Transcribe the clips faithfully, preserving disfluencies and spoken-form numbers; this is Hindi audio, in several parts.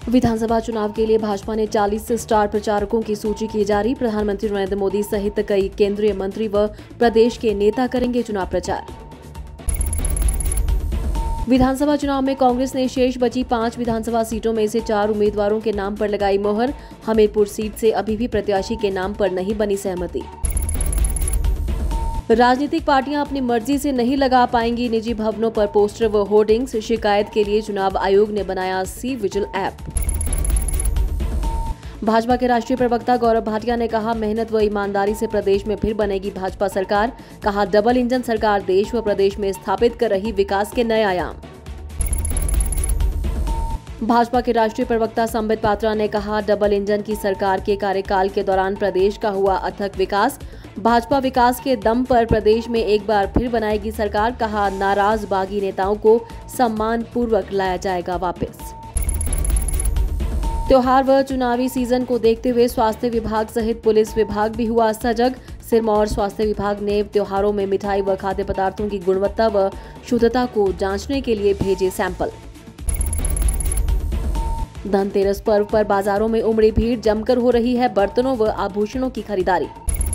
विधानसभा चुनाव के लिए भाजपा ने चालीस स्टार प्रचारकों की सूची की जारी। प्रधानमंत्री नरेंद्र मोदी सहित कई केंद्रीय मंत्री व प्रदेश के नेता करेंगे चुनाव प्रचार। विधानसभा चुनाव में कांग्रेस ने शेष बची पांच विधानसभा सीटों में से चार उम्मीदवारों के नाम पर लगाई मोहर। हमीरपुर सीट से अभी भी प्रत्याशी के नाम पर नहीं बनी सहमति। राजनीतिक पार्टियां अपनी मर्जी से नहीं लगा पाएंगी निजी भवनों पर पोस्टर व होर्डिंग्स। शिकायत के लिए चुनाव आयोग ने बनाया सी विजिल ऐप। भाजपा के राष्ट्रीय प्रवक्ता गौरव भाटिया ने कहा, मेहनत व ईमानदारी से प्रदेश में फिर बनेगी भाजपा सरकार। कहा, डबल इंजन सरकार देश व प्रदेश में स्थापित कर रही विकास के नए आयाम। भाजपा के राष्ट्रीय प्रवक्ता संबित पात्रा ने कहा, डबल इंजन की सरकार के कार्यकाल के दौरान प्रदेश का हुआ अथक विकास। भाजपा विकास के दम पर प्रदेश में एक बार फिर बनाएगी सरकार। कहा, नाराज बागी नेताओं को सम्मान पूर्वक लाया जाएगा वापस। त्योहार व चुनावी सीजन को देखते हुए स्वास्थ्य विभाग सहित पुलिस विभाग भी हुआ सजग। सिरमौर स्वास्थ्य विभाग ने त्योहारों में मिठाई व खाद्य पदार्थों की गुणवत्ता व शुद्धता को जांचने के लिए भेजे सैंपल। धनतेरस पर्व पर बाजारों में उमड़ी भीड़। जमकर हो रही है बर्तनों व आभूषणों की खरीदारी।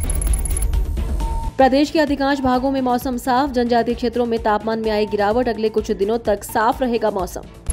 प्रदेश के अधिकांश भागों में मौसम साफ। जनजातीय क्षेत्रों में तापमान में आई गिरावट। अगले कुछ दिनों तक साफ रहेगा मौसम।